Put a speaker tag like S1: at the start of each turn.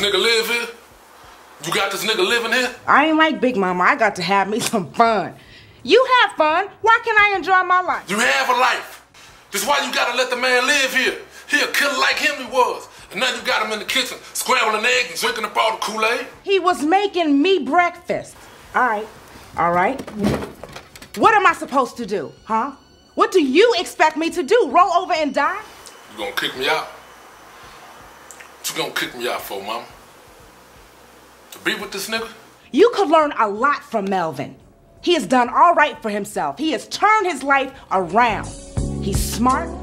S1: nigga live here? You got this nigga living here?
S2: I ain't like Big Mama. I got to have me some fun. You have fun. Why can't I enjoy my life?
S1: You have a life. That's why you gotta let the man live here. He a killer like him he was. And now you got him in the kitchen, scrambling eggs and drinking up all the Kool-Aid.
S2: He was making me breakfast. All right. What am I supposed to do, huh? What do you expect me to do? Roll over and die?
S1: You gonna kick me out? What you gonna kick me out for, mama? To be with this nigga?
S2: You could learn a lot from Melvin. He has done all right for himself. He has turned his life around. He's smart,